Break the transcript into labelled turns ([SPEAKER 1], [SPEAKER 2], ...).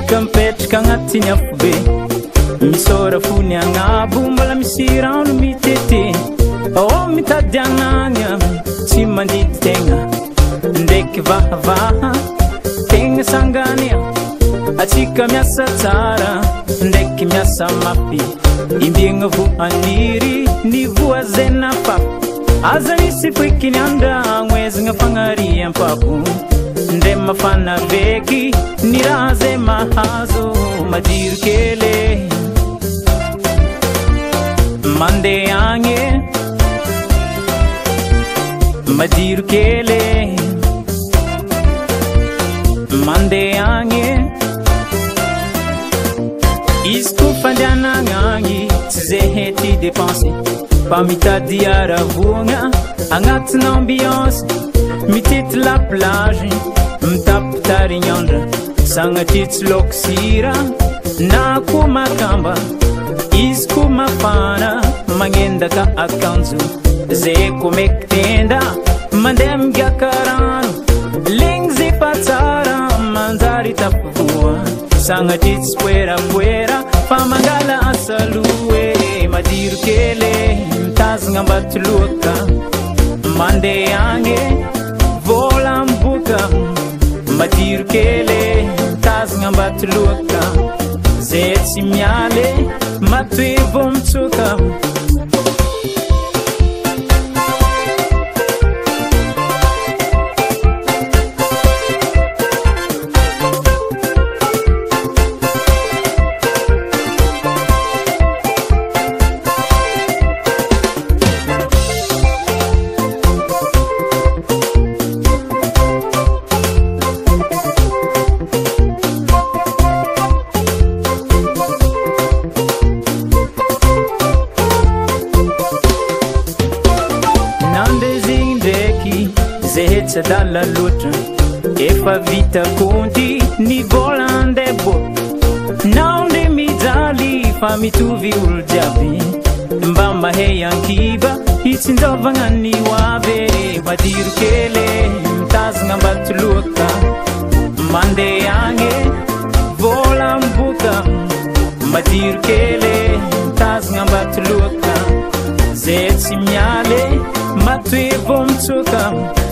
[SPEAKER 1] Kampetraka agnatiny afobe misôra fony agnabo mbola misy rano mitete mitady agnagna tsy mandidy tegna ndraiky vahavaha tegna sangania atsika miasa tsara ndraiky miasa mafy imbiagna voaniry ny voazena papo aza nisy poikiny andragno ezagna fagnariam-papo ndre mafana veky ny raha zay mahazo madiro kely mandeha agny madiro kely mandeha agny izy ko fandehanagna agny tsy zay hety dépense fa mitady aravogna agnatina ambiance mitety la plage mitapitarignandra sagnatry tsy laoko sira na koa makamba izy ko mafana magnendaka akanjo zay ko meky tenda mandeha migaka rano legny zay fa tsara manjary tapivoa sagnatry tsy poerapoera fa mangala asaloe madiro kely mitazagna ambatoloaka mandeha agny vola miboaka madiro kely mitazagna ambatoloaka zay tsy mialy matoe vo mitsoka Zehetse dalla loatra efa vita konty ny vola andebo nao nde mijaly fa mitovy olo jiaby mba mahay ankiba hitsinjovagna ny hoavy madiro kely mitazagna ambatoloaka mandeha agny vola miboaka madiro kely mitazagna ambatoloaka zay tsy mialy matoe vo mitsoka